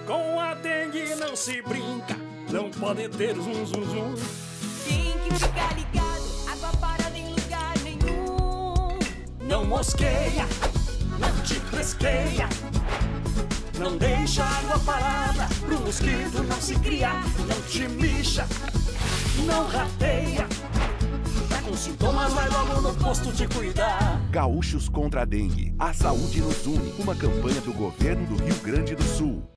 Com a dengue não se brinca, não pode ter zum zum zum. Tem que ficar ligado, água parada em lugar nenhum. Não mosqueia, não te fresqueia. Não deixa água parada pro mosquito não se criar. Não te mixa, não rateia. Tá com sintomas, vai logo no posto de cuidar. Gaúchos contra a dengue. A saúde nos une. Uma campanha do governo do Rio Grande do Sul.